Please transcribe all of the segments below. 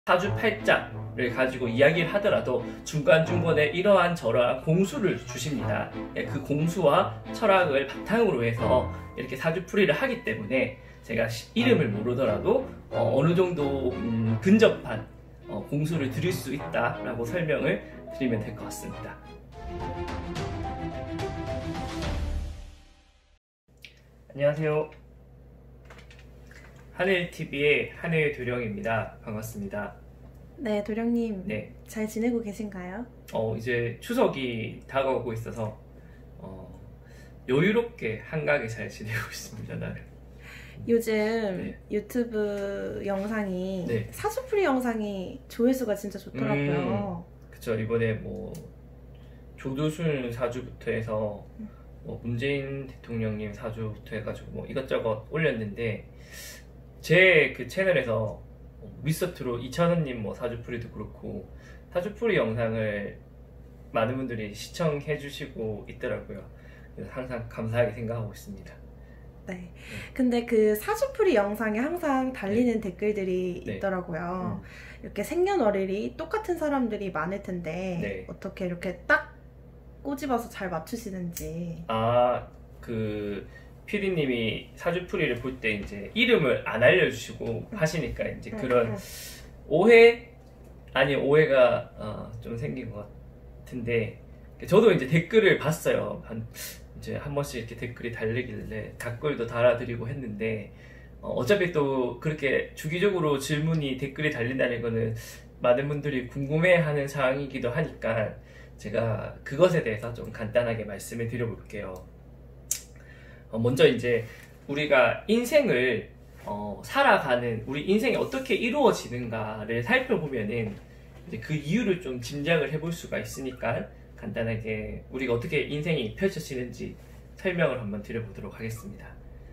사주팔자를 가지고 이야기를 하더라도 중간중간에 이러한 저러한 공수를 주십니다. 그 공수와 철학을 바탕으로 해서 이렇게 사주풀이를 하기 때문에 제가 이름을 모르더라도 어느 정도 근접한 공수를 드릴 수 있다라고 설명을 드리면 될 것 같습니다. 안녕하세요. 하늘TV의 하늘도령입니다. 반갑습니다. 네, 도령님. 네. 잘 지내고 계신가요? 이제 추석이 다가오고 있어서 여유롭게 한가하게 잘 지내고 있습니다. 나는. 요즘 네. 유튜브 영상이 네. 사주풀이 영상이 조회수가 진짜 좋더라고요. 그쵸. 이번에 뭐 조두순 사주부터 해서 뭐 문재인 대통령님 사주부터 해가지고 뭐 이것저것 올렸는데 제 그 채널에서 미스터트롯 이찬원님 뭐 사주풀이도 그렇고 사주풀이 영상을 많은 분들이 시청해 주시고 있더라고요. 그래서 항상 감사하게 생각하고 있습니다. 네. 근데 그 사주풀이 영상에 항상 달리는 네. 댓글들이 네. 있더라고요. 이렇게 생년월일이 똑같은 사람들이 많을 텐데 네. 어떻게 이렇게 딱 꼬집어서 잘 맞추시는지. 그 피디님이 사주풀이를 볼 때 이제 이름을 안 알려주시고 하시니까 이제 그런 오해 아니 오해가 좀 생긴 것 같은데, 저도 이제 댓글을 봤어요. 이제 한 번씩 이렇게 댓글이 달리길래 댓글도 달아드리고 했는데 어차피 또 그렇게 주기적으로 질문이 댓글이 달린다는 거는 많은 분들이 궁금해하는 사항이기도 하니까 제가 그것에 대해서 좀 간단하게 말씀을 드려볼게요. 먼저 이제 우리가 인생을 살아가는 우리 인생이 어떻게 이루어지는가를 살펴보면은 이제 그 이유를 좀 짐작을 해볼 수가 있으니까 간단하게 우리가 어떻게 인생이 펼쳐지는지 설명을 한번 드려보도록 하겠습니다.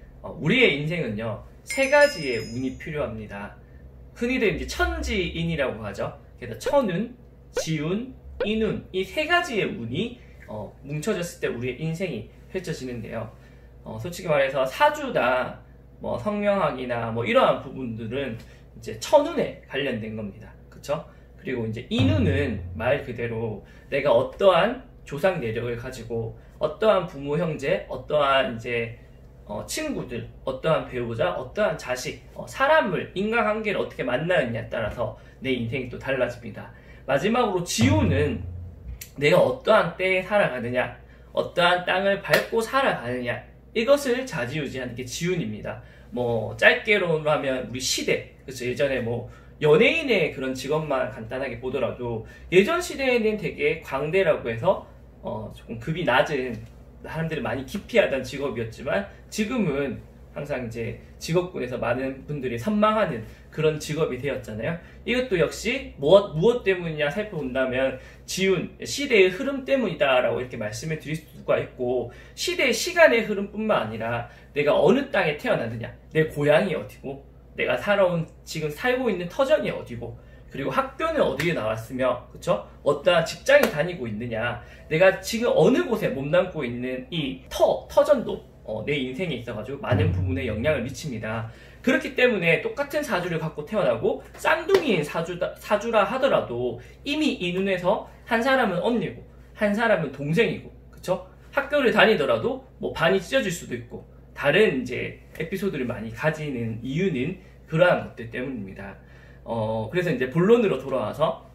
우리의 인생은요, 세 가지의 운이 필요합니다. 흔히들 이제 천지인이라고 하죠. 그래서 천운, 지운, 인운, 이 세 가지의 운이 뭉쳐졌을 때 우리의 인생이 펼쳐지는데요. 솔직히 말해서 사주다, 뭐 성명학이나 뭐 이러한 부분들은 이제 천운에 관련된 겁니다. 그쵸? 그리고 이제 인운은 말 그대로 내가 어떠한 조상 내력을 가지고 어떠한 부모, 형제, 어떠한 이제 친구들, 어떠한 배우자, 어떠한 자식, 사람을, 인간관계를 어떻게 만나느냐에 따라서 내 인생이 또 달라집니다. 마지막으로 지운은 내가 어떠한 때에 살아가느냐, 어떠한 땅을 밟고 살아가느냐, 이것을 좌지우지하는 게 지운입니다. 뭐 짧게로 하면 우리 시대, 그렇죠? 예전에 뭐 연예인의 그런 직업만 간단하게 보더라도 예전 시대에는 되게 광대라고 해서 조금 급이 낮은 사람들이 많이 기피하던 직업이었지만 지금은 항상 이제 직업군에서 많은 분들이 선망하는 그런 직업이 되었잖아요. 이것도 역시 무엇 때문이냐 살펴본다면 지운, 시대의 흐름 때문이다라고 이렇게 말씀을 드릴 수가 있고, 시대의 시간의 흐름뿐만 아니라 내가 어느 땅에 태어났느냐, 내 고향이 어디고, 내가 지금 살고 있는 터전이 어디고, 그리고 학교는 어디에 나왔으며, 그쵸? 어떠한 직장에 다니고 있느냐, 내가 지금 어느 곳에 몸담고 있는 이 터전도 내 인생에 있어가지고 많은 부분에 영향을 미칩니다. 그렇기 때문에 똑같은 사주를 갖고 태어나고 쌍둥이인 사주라 하더라도 이미 이 눈에서 한 사람은 언니고 한 사람은 동생이고, 그쵸? 학교를 다니더라도 뭐 반이 찢어질 수도 있고 다른 이제 에피소드를 많이 가지는 이유는 그러한 것들 때문입니다. 그래서 이제 본론으로 돌아와서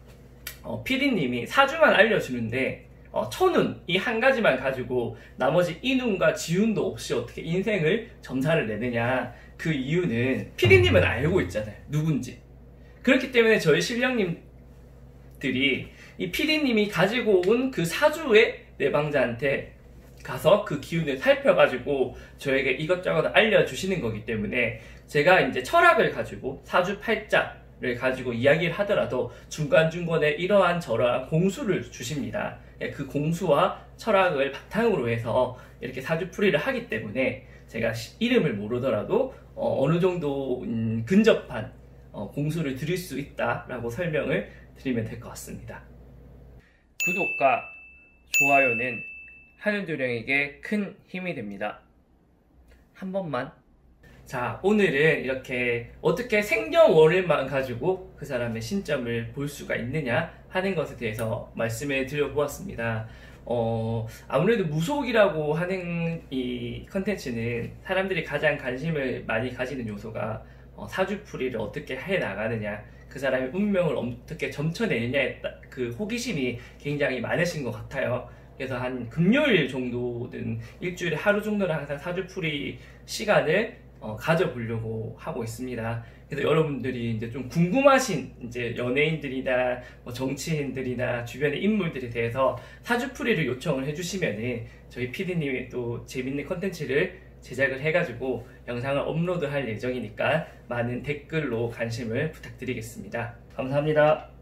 PD님이 사주만 알려주는데 천운 이 한 가지만 가지고 나머지 인운과 지운도 없이 어떻게 인생을 점사를 내느냐, 그 이유는 PD님은 알고 있잖아요, 누군지. 그렇기 때문에 저희 실령님들이 이 PD님이 가지고 온 그 사주의 내방자한테 가서 그 기운을 살펴가지고 저에게 이것저것 알려주시는 거기 때문에 제가 이제 철학을 가지고 사주팔자를 가지고 이야기를 하더라도 중간중간에 이러한 저러한 공수를 주십니다. 그 공수와 철학을 바탕으로 해서 이렇게 사주풀이를 하기 때문에 제가 이름을 모르더라도 어느 정도 근접한 공수를 드릴 수 있다라고 설명을 드리면 될 것 같습니다. 구독과 좋아요는 하늘도령에게 큰 힘이 됩니다. 한 번만 자, 오늘은 이렇게 어떻게 생년월일만 가지고 그 사람의 신점을 볼 수가 있느냐 하는 것에 대해서 말씀을 드려보았습니다. 아무래도 무속이라고 하는 이 컨텐츠는 사람들이 가장 관심을 많이 가지는 요소가 사주풀이를 어떻게 해 나가느냐, 그 사람의 운명을 어떻게 점쳐내느냐에 그 호기심이 굉장히 많으신 것 같아요. 그래서 한 금요일 정도는 일주일에 하루 정도는 항상 사주풀이 시간을 가져보려고 하고 있습니다. 그래서 여러분들이 이제 좀 궁금하신 이제 연예인들이나 뭐 정치인들이나 주변의 인물들에 대해서 사주풀이를 요청을 해주시면은 저희 PD님이 또 재밌는 컨텐츠를 제작을 해가지고 영상을 업로드할 예정이니까 많은 댓글로 관심을 부탁드리겠습니다. 감사합니다.